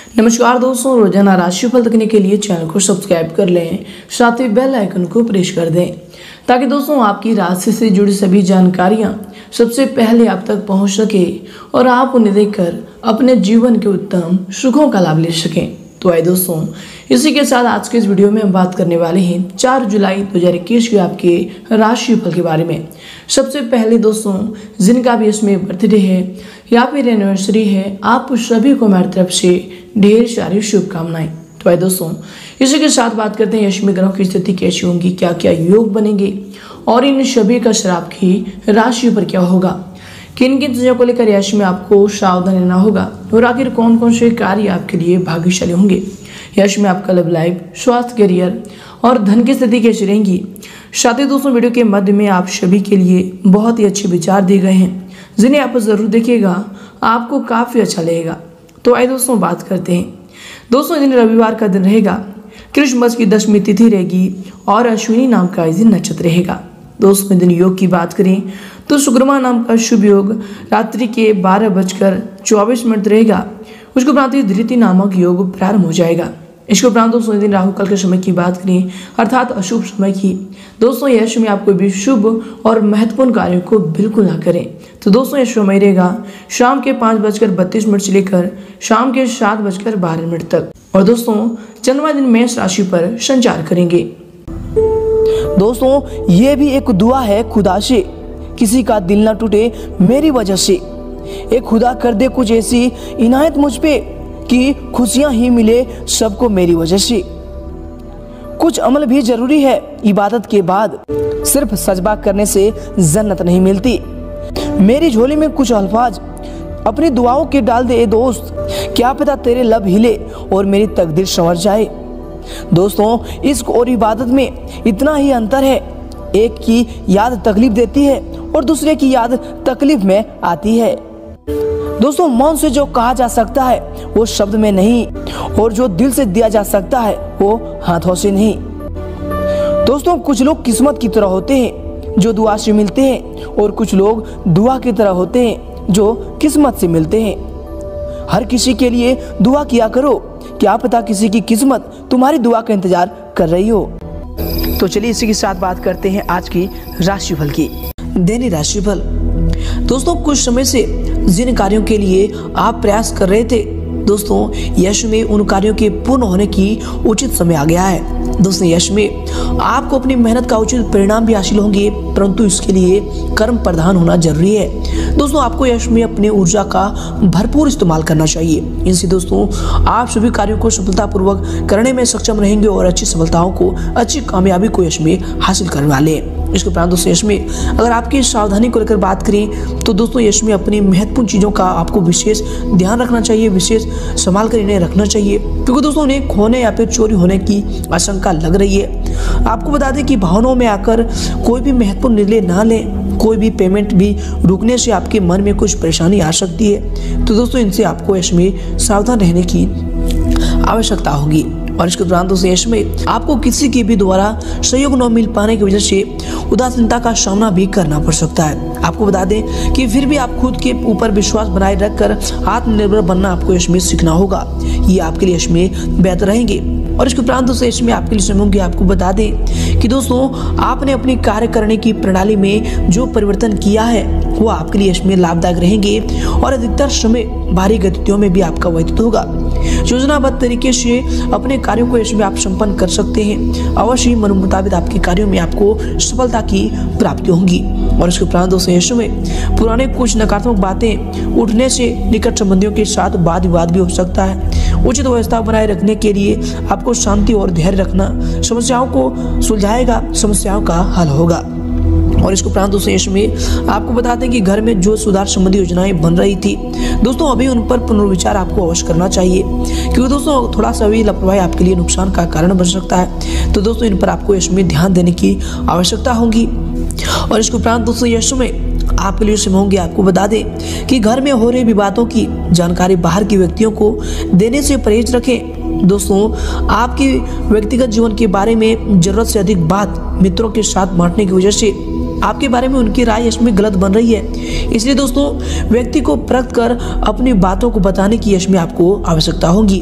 नमस्कार दोस्तों, रोजाना राशिफल देखने के लिए चैनल को सब्सक्राइब कर लें, साथ ही बेल आइकन को प्रेस कर दें ताकि दोस्तों आपकी राशि से जुड़ी सभी जानकारियां सबसे पहले आप तक पहुंच सके और आप उन्हें देखकर अपने जीवन के उत्तम सुखों का लाभ ले सकें। तो आइए दोस्तों, इसी के साथ आज के इस वीडियो में हम बात करने वाले हैं 4 जुलाई 2021 के आपके राशिफल के बारे में। सबसे पहले दोस्तों, जिनका भी इसमें बर्थडे है या फिर एनिवर्सरी है, आप सभी को मेरी तरफ से ढेर सारी शुभकामनाएं। तो आइए दोस्तों, इसी के साथ बात करते हैं यश में ग्रहों की स्थिति कैसी होंगी, क्या क्या योग बनेंगे और इन सभी का असर आपकी राशि पर क्या होगा, किन किन चीजों को लेकर यश में आपको सावधान रहना होगा और आखिर कौन कौन से कार्य आपके लिए भाग्यशाली होंगे। यश में आपका लव लाइफ, स्वास्थ्य, करियर और धन की स्थिति कैसी रहेंगी। साथ ही दोस्तों, वीडियो के मध्य में आप सभी के लिए बहुत ही अच्छे विचार दिए गए हैं जिन्हें आप जरूर देखिएगा, आपको काफी अच्छा लगेगा। तो आइए दोस्तों बात करते हैं। दोस्तों, दिन रविवार का दिन रहेगा, क्रिसमस की 10वीं तिथि रहेगी और अश्विनी नाम का इस दिन नक्षत्र रहेगा। दोस्तों, दिन योग की बात करें तो शुक्रमा नाम का शुभ योग रात्रि के 12:24 रहेगा। उसके उपरांत धृति नामक योग प्रारंभ हो जाएगा। इसके उपरांत दोस्तों दिन राहु काल के समय की बात करें अर्थात अशुभ समय की। दोस्तों, यश में आप कोई भी शुभ और महत्वपूर्ण कार्यों को बिल्कुल ना करें। तो दोस्तों, यह समय रहेगा शाम के 5:32 से लेकर शाम के 7:12 तक। और दोस्तों, चंद्रमा दिन मेष राशि पर संचार करेंगे। दोस्तों, ये भी एक दुआ है खुदा से, किसी का दिल ना टूटे मेरी वजह से। एक खुदा कर दे कुछ ऐसी इनायत मुझ पे कि खुशियां ही मिले सबको मेरी वजह से। कुछ अमल भी जरूरी है इबादत के बाद, सिर्फ सजबा करने से जन्नत नहीं मिलती। मेरी झोली में कुछ अल्फाज अपनी दुआओं के डाल दे ए दोस्त, क्या पता तेरे लब हिले और मेरी तकदीर संवर जाए। दोस्तों, इश्क और इबादत में इतना ही अंतर है, एक की याद तकलीफ देती है और दूसरे की याद तकलीफ में आती है। दोस्तों, मौन से जो कहा जा सकता है वो शब्द में नहीं, और जो दिल से दिया जा सकता है वो हाथों से नहीं। दोस्तों, कुछ लोग किस्मत की तरह होते हैं जो दुआ से मिलते हैं, और कुछ लोग दुआ की तरह होते हैं जो किस्मत से मिलते हैं। हर किसी के लिए दुआ किया करो, क्या पता किसी की किस्मत तुम्हारी दुआ का इंतजार कर रही हो। तो चलिए इसी के साथ बात करते हैं आज की राशिफल की। दैनिक राशिफल। दोस्तों, कुछ समय से जिन कार्यों के लिए आप प्रयास कर रहे थे, दोस्तों यश में उन कार्यों के पूर्ण होने की उचित समय आ गया है। दोस्तों, यश में आपको अपनी मेहनत का उचित परिणाम भी हासिल होंगे, परंतु इसके लिए कर्म प्रधान होना जरूरी है। दोस्तों, आपको यश में अपनी ऊर्जा का भरपूर इस्तेमाल करना चाहिए। इनसे दोस्तों आप सभी कार्यों को सफलतापूर्वक करने में सक्षम रहेंगे और अच्छी सफलताओं को, अच्छी कामयाबी को यश में हासिल करने वाले। इसके उपरांत दोस्तों यश में अगर आपकी सावधानी को लेकर बात करें तो दोस्तों यश में अपनी महत्वपूर्ण चीज़ों का आपको विशेष ध्यान रखना चाहिए, विशेष संभाल कर इन्हें रखना चाहिए, क्योंकि दोस्तों उन्हें खोने या फिर चोरी होने की आशंका लग रही है। आपको बता दें कि भावनाओं में आकर कोई भी महत्वपूर्ण निर्णय ना लें। कोई भी पेमेंट भी रुकने से आपके मन में कुछ परेशानी आ सकती है। तो दोस्तों इनसे आपको यश में सावधान रहने की आवश्यकता होगी। और इसके दौरान दोस्तों यश में आपको किसी के भी द्वारा सहयोग न मिल पाने की वजह से उदासीनता का सामना भी करना पड़ सकता है। आपको बता दें कि फिर भी आप खुद के ऊपर विश्वास बनाए रखकर आत्मनिर्भर बनना आपको यश में सीखना होगा। ये आपके लिए यश में बेहतर रहेंगे। और इसके उपरांत दोस्तों यश में आपके लिए समय होंगे। आपको बता दें कि दोस्तों आपने अपनी कार्य करने की प्रणाली में जो परिवर्तन किया है वो आपके लिए यश में लाभदायक रहेंगे और अधिकतर समय भारी गतिविधियों में भी आपका व्यतीत होगा। योजनाबद्ध तरीके से अपने कार्यों को यश में आप संपन्न कर सकते हैं। अवश्य ही मन मुताबिक आपके कार्यों में आपको सफलता की प्राप्ति होगी। और इसके उपरांत दोस्तों यश में पुराने कुछ नकारात्मक बातें उठने से निकट संबंधियों के साथ वाद विवाद भी हो सकता है। उचित व्यवस्था बनाए रखने के लिए आपको शांति और धैर्य रखना समस्याओं को सुलझाएगा, समस्याओं का हल होगा। और इसके उपरांत दोस्तों यश में आपको बताते हैं कि घर में जो सुधार संबंधी योजनाएं बन रही थी, दोस्तों अभी उन पर पुनर्विचार आपको अवश्य करना चाहिए, क्योंकि दोस्तों थोड़ा सा भी लापरवाही आपके लिए नुकसान का कारण बन सकता है। तो दोस्तों इन पर आपको यश में ध्यान देने की आवश्यकता होगी। और इसके उपरांत दोस्तों यश में आपके लिए समय होंगे। आपको बता दें कि घर में हो रहे विवादों की जानकारी बाहर के व्यक्तियों को देने से परहेज रखें। दोस्तों आपके व्यक्तिगत जीवन के बारे में जरूरत से अधिक बात मित्रों के साथ बांटने की वजह से आपके बारे में उनकी राय इसमें गलत बन रही है। इसलिए दोस्तों व्यक्ति को परख कर अपनी बातों को बताने की यश में आपको आवश्यकता होगी।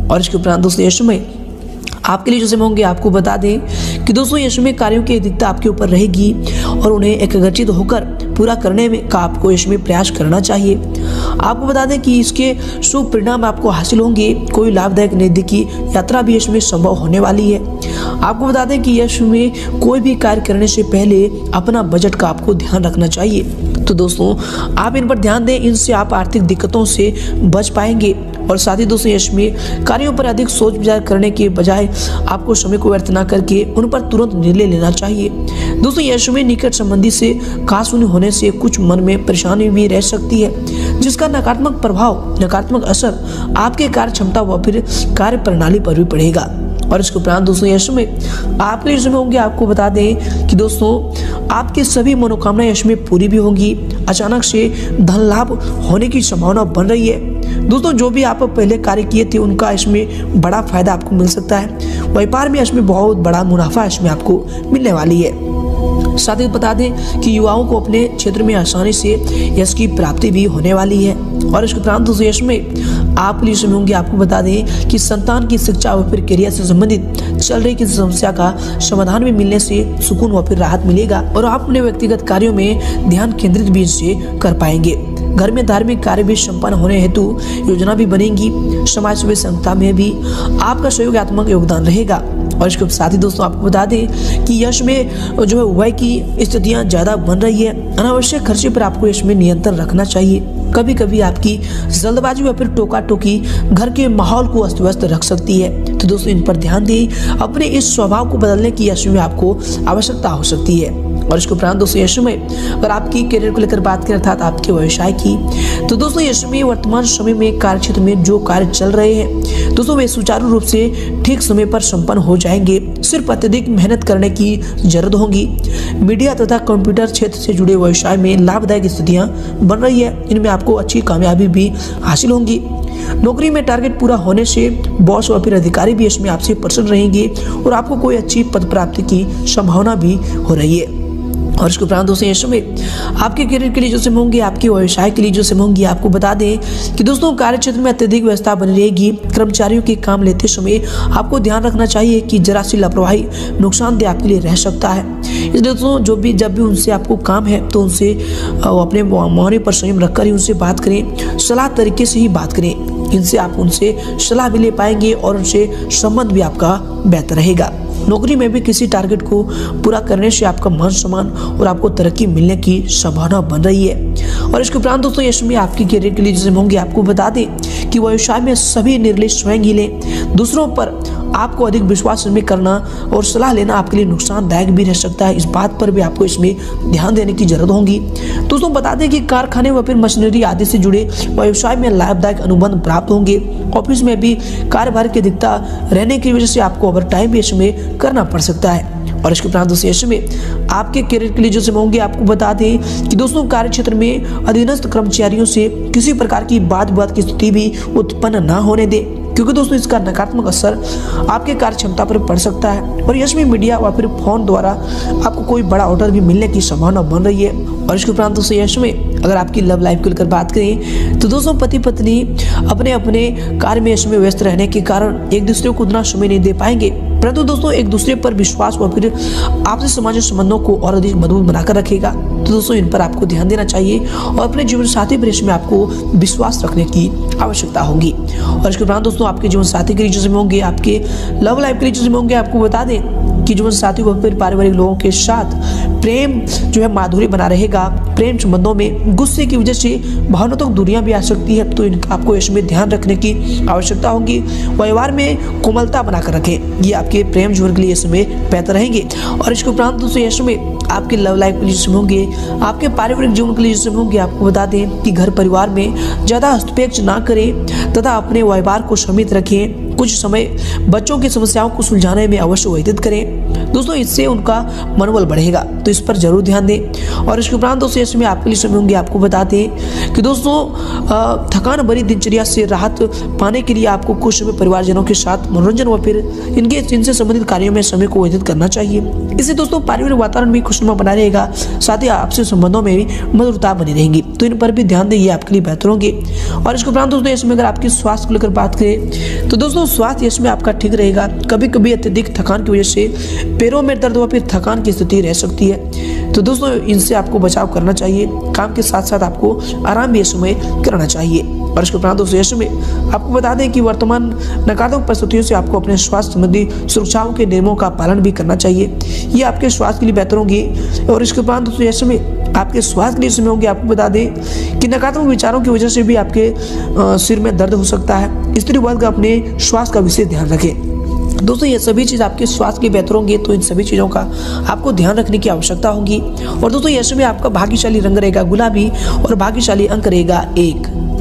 और इसके उपरांत दोस्तों यश में आपके लिए जो समय होंगे आपको बता दें कि दोस्तों यश में कार्यों की अधिकता आपके ऊपर रहेगी और उन्हें एकाग्रचित होकर पूरा करने में का आपको यश में प्रयास करना चाहिए। आपको बता दें कि इसके शुभ परिणाम आपको हासिल होंगे। कोई लाभदायक नजदीकी यात्रा भी यश में संभव होने वाली है। आपको बता दें कि यश में कोई भी कार्य करने से पहले अपना बजट का आपको ध्यान रखना चाहिए। तो दोस्तों आप इन पर ध्यान दें, इनसे आप आर्थिक दिक्कतों से बच पाएंगे। और साथ ही दोस्तों यश में कार्यों पर अधिक सोच विचार करने के बजाय आपको समय को व्यर्थ न करके उन पर तुरंत निर्णय लेना चाहिए। दोस्तों यश में निकट संबंधी से कहासुनी होने से कुछ मन में परेशानी भी रह सकती है, जिसका नकारात्मक प्रभाव, नकारात्मक असर आपके कार्य क्षमता व फिर कार्य प्रणाली पर भी पड़ेगा। और इसके उपरांत दोस्तों यश में आपके लिए समय होंगे आपको बता दें कि दोस्तों आपकी सभी मनोकामनाएं यश में पूरी भी होंगी। अचानक से धन लाभ होने की संभावना बन रही है। दोस्तों जो भी आप पहले कार्य किए थे उनका इसमें बड़ा फायदा आपको मिल सकता है। व्यापार में इसमें बहुत बड़ा मुनाफा इसमें आपको मिलने वाली है। साथ ही बता दें कि युवाओं को अपने क्षेत्र में आसानी से यश की प्राप्ति भी होने वाली है। और इसके उपरांत दोस्तों यश में आप लिए समय होंगे आपको बता दें कि संतान की शिक्षा व फिर करियर से संबंधित चल रही किसी समस्या का समाधान भी मिलने से सुकून व फिर राहत मिलेगा और आप अपने व्यक्तिगत कार्यों में ध्यान केंद्रित भी इससे कर पाएंगे। घर में धार्मिक कार्य भी संपन्न होने हेतु योजना भी बनेगी। समाज सेवा संस्था में भी आपका सहयोगात्मक योगदान रहेगा। और इसके साथ ही दोस्तों आपको बता दें कि यश में जो है व्यय की स्थितियां ज्यादा बन रही है। अनावश्यक खर्चे पर आपको यश में नियंत्रण रखना चाहिए। कभी कभी आपकी जल्दबाजी या फिर टोका टोकी घर के माहौल को अस्त व्यस्त रख सकती है। तो दोस्तों इन पर ध्यान दें। अपने इस स्वभाव को बदलने की यश में आपको आवश्यकता हो सकती है। और इसके उपरांत दोस्तों यश में अगर आपकी करियर को लेकर बात करें अर्थात आपके व्यवसाय की, तो दोस्तों यश में वर्तमान समय में कार्य क्षेत्र में जो कार्य चल रहे हैं दोस्तों वे सुचारू रूप से ठीक समय पर संपन्न हो जाएंगे। सिर्फ अत्यधिक मेहनत करने की जरूरत होगी। मीडिया तथा कंप्यूटर क्षेत्र से जुड़े व्यवसाय में लाभदायक स्थितियां बन रही है। इनमें आपको अच्छी कामयाबी भी हासिल होंगी। नौकरी में टारगेट पूरा होने से बॉस और फिर अधिकारी भी इसमें आपसे प्रसन्न रहेंगे और आपको कोई अच्छी पद प्राप्ति की संभावना भी हो रही है। और इसके उपरांत दोस्तों यश में आपके करियर के लिए जो समय होंगे, आपके व्यवसाय के लिए जो समय होंगे, आपको बता दें कि दोस्तों कार्य क्षेत्र में अत्यधिक व्यवस्था बनी रहेगी। कर्मचारियों के काम लेते समय आपको ध्यान रखना चाहिए कि जरा सी लापरवाही नुकसानदेह आपके लिए रह सकता है। इसलिए दोस्तों जब भी उनसे आपको काम है तो उनसे अपने मुहावरे पर संयम रखकर ही उनसे बात करें, सलाह तरीके से ही बात करें। इनसे आप उनसे सलाह भी ले पाएंगे और उनसे संबंध भी आपका बेहतर रहेगा। नौकरी में भी किसी टारगेट को पूरा करने से आपका मान सम्मान और आपको तरक्की मिलने की संभावना बन रही है। और इसके उपरांत दोस्तों यश में आपके करियर के लिए जैसे होंगे आपको बता दें कि व्यवसाय में सभी निर्णय स्वयं ही लें। दूसरों पर आपको अधिक विश्वास करना और सलाह लेना आपके लिए नुकसानदायक भी रह सकता है। इस बात पर भी आपको इसमें ध्यान देने की जरूरत होगी। दोस्तों बता दें कि कारखाने व फिर मशीनरी आदि से जुड़े व्यवसाय में लाभदायक अनुबंध प्राप्त होंगे। ऑफिस में भी कार्यभार की अधिकता रहने की वजह से आपको ओवर टाइम भी इसमें करना पड़ सकता है। और इसके उपरांत दोस्तों यश में आपके करियर के लिए जो समय होंगे आपको बता दें कि दोस्तों कार्य क्षेत्र में अधीनस्थ कर्मचारियों से किसी प्रकार की वाद विवाद की स्थिति भी उत्पन्न ना होने दें, क्योंकि दोस्तों इसका नकारात्मक असर आपके कार्य क्षमता पर पड़ सकता है। और यश में मीडिया व फिर फोन द्वारा आपको कोई बड़ा ऑर्डर भी मिलने की संभावना बन रही है। और इसके उपरांत दोस्तों यश में अगर आपकी लव लाइफ को लेकर बात करें तो दोस्तों पति पत्नी अपने अपने कार्य में यश में व्यस्त रहने के कारण एक दूसरे को उतना समय नहीं दे पाएंगे, परंतु दोस्तों एक दूसरे पर विश्वास व फिर आपसी सामाजिक संबंधों को और अधिक मजबूत बनाकर रखेगा। तो दोस्तों इन पर आपको ध्यान देना चाहिए और अपने जीवन साथी पर इसमें आपको विश्वास रखने की आवश्यकता होगी। और इसके उपरांत दोस्तों आपके जीवन साथी के लिए जो समय होंगे, आपके लव लाइफ के लिए जो समय होंगे, आपको बता दें कि जीवन साथी व फिर पारिवारिक लोगों के साथ प्रेम जो है माधुरी बना रहेगा। प्रेम संबंधों में गुस्से की वजह से भावनात्मक दूरियां भी आ सकती है, तो इनका आपको इसमें ध्यान रखने की आवश्यकता होगी। व्यवहार में कोमलता बनाकर रखें, ये आपके प्रेम जीवन के लिए इसमें बेहतर रहेंगे। और इसके उपरांत दोस्तों इसमें आपके लव लाइफ के लिए समय होंगे, आपके पारिवारिक जीवन के लिए समय होंगे, आपको बता दें कि घर परिवार में ज्यादा हस्तक्षेप ना करें तथा अपने व्यवहार को सीमित रखें। कुछ समय बच्चों की समस्याओं को सुलझाने में अवश्य व्यतीत करें। दोस्तों इससे उनका मनोबल बढ़ेगा, तो इस पर जरूर ध्यान दें। और इसके उपरांत दोस्तों इसमें आपके लिए समय होंगे, आपको बताते हैं कि दोस्तों थकान भरी दिनचर्या से राहत पाने के लिए आपको कुछ समय परिवारजनों के साथ मनोरंजन व फिर इनसे संबंधित कार्यों में समय को व्यतीत करना चाहिए। इससे दोस्तों पारिवारिक वातावरण भी खुशनुमा बना रहेगा, साथ ही आपसी संबंधों में भी मधुरता बनी रहेगी। तो इन पर भी ध्यान दें, ये आपके लिए बेहतर होंगे। और इसके उपरांत दोस्तों इसमें अगर आपकी स्वास्थ्य को लेकर बात करें तो दोस्तों स्वास्थ्य इसमें आपका ठीक रहेगा। कभी कभी अत्यधिक थकान की वजह से पैरों में दर्द व फिर थकान की स्थिति रह सकती है, तो दोस्तों इनसे आपको बचाव करना चाहिए। काम के साथ साथ आपको आराम भी इस समय करना चाहिए। और इसके उपरांत दोस्तों इस समय आपको बता दें कि वर्तमान नकारात्मक परिस्थितियों से आपको अपने स्वास्थ्य संबंधी सुरक्षाओं के नियमों का पालन भी करना चाहिए, ये आपके स्वास्थ्य के लिए बेहतर होंगी। और इसके उपरांत दोस्तों इस समय आपके स्वास्थ्य के लिए समय होंगे। आपको बता दें कि नकारात्मक विचारों की वजह से भी आपके सिर में दर्द हो सकता है। स्त्री वर्ग अपने स्वास्थ्य का विशेष ध्यान रखें। दोस्तों ये सभी चीज़ आपके स्वास्थ्य के लिए बेहतर होंगे, तो इन सभी चीज़ों का आपको ध्यान रखने की आवश्यकता होगी। और दोस्तों ये समय आपका भाग्यशाली रंग रहेगा गुलाबी और भाग्यशाली अंक रहेगा 1।